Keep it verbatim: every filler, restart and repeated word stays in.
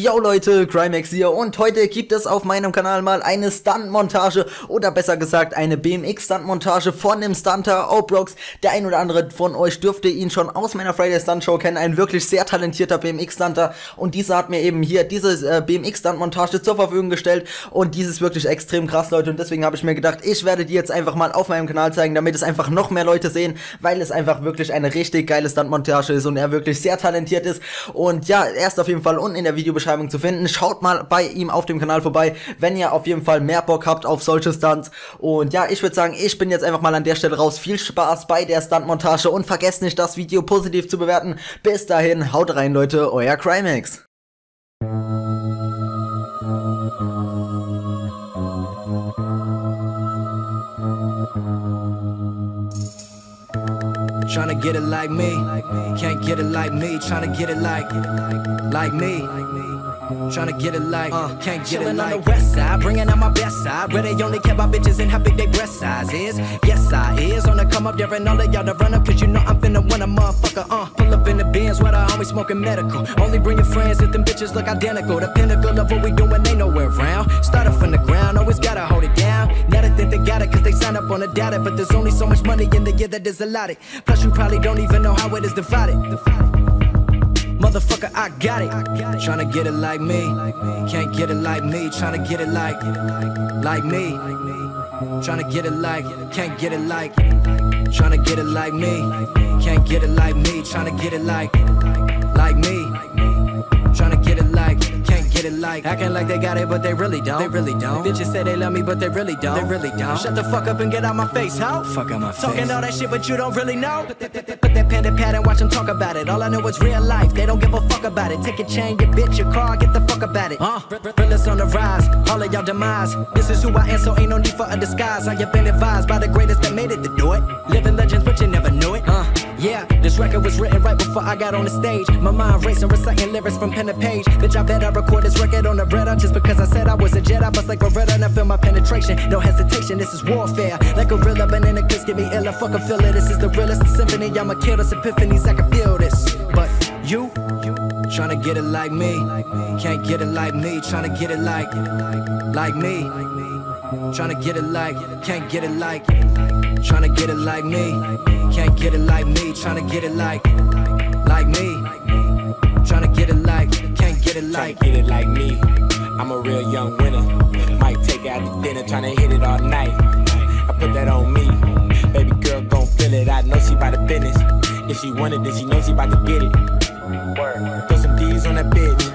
Yo Leute, Crimex hier und heute gibt es auf meinem Kanal mal eine Stunt-Montage oder besser gesagt eine B M X-Stunt-Montage von dem Stunter Obrox. Der ein oder andere von euch dürfte ihn schon aus meiner Friday Stunt Show kennen, ein wirklich sehr talentierter B M X-Stunter, und dieser hat mir eben hier diese äh, B M X-Stunt-Montage zur Verfügung gestellt und dies ist wirklich extrem krass, Leute, und deswegen habe ich mir gedacht, ich werde die jetzt einfach mal auf meinem Kanal zeigen, damit es einfach noch mehr Leute sehen, weil es einfach wirklich eine richtig geile Stunt-Montage ist und er wirklich sehr talentiert ist. Und ja, er ist auf jeden Fall unten in der Videobeschreibung zu finden. Schaut mal bei ihm auf dem Kanal vorbei, wenn ihr auf jeden Fall mehr Bock habt auf solche Stunts. Und ja, ich würde sagen, ich bin jetzt einfach mal an der Stelle raus. Viel Spaß bei der Stunt-Montage und vergesst nicht, das Video positiv zu bewerten. Bis dahin, haut rein, Leute, euer Crimex. Tryna get it like me, can't get it like me. Tryna get it like, like me. Tryna get it like, uh, can't get it like. On the west side, bringing out my best side, where they only care about bitches and how big they breast size is. Yes, I is on the come up there and all of y'all to run up, cause you know I'm finna win a motherfucker. Uh, pull up in the Benz where the homies smoking medical. Only bring your friends if them bitches look identical. The pinnacle of what we doing, they nowhere around. Started from the ground, always gotta hold it down. Now they think they got it cause they signed up on the data, but there's only so much money in the year that is allotted. Plus you probably don't even know how it is divided. Motherfucker, I got it. Tryna get it like me, can't get it like me. Tryna get it like, like me. Tryna get it like, can't get it like. Tryna get it like me, can't get it like me. Tryna get it like, like me. Tryna get it like, can't get it like. Acting like they got it, but they really don't. They really don't. Bitches say they love me, but they really don't. They really don't. Shut the fuck up and get out my face, ho. Fuck out my face. Talking all that shit, but you don't really know. Put that, put that pen to pad and watch them talk about it. All I know is real life. They don't give a fuck about it. Take your chain, your bitch, your car, get the fuck about it. Uh, realest on the rise, all of y'all demise. This is who I am, so ain't no need for a disguise. I have been advised by the greatest that made it to do it. Living legends, but you never knew it. Uh, yeah, this record was written right before I got on the stage. My mind racing, reciting lyrics from pen to page. Bitch, I bet I record this record on the Bretta. Just because I said I was a Jedi, bust like Beretta and I feel my penetration. No hesitation, this is warfare. Like a gorilla, banana kiss, get me ill. I fucking feel it. This is the realest symphony. I'ma kill this epiphanies. I can feel this. But you, you, tryna get it like me, can't get it like me. Tryna get it like, like me. Tryna get it like, can't get it like. Tryna get it like me, can't get it like me. Tryna get it like, like me. Tryna get it like, can't get it like. Get it like me. I'm a real young winner. Might take it out to dinner, tryna hit it all night. I put that on me. Baby girl gon' feel it. I know she by the business. If she want it, then she knows she about to get it. Throw some D's on that bitch.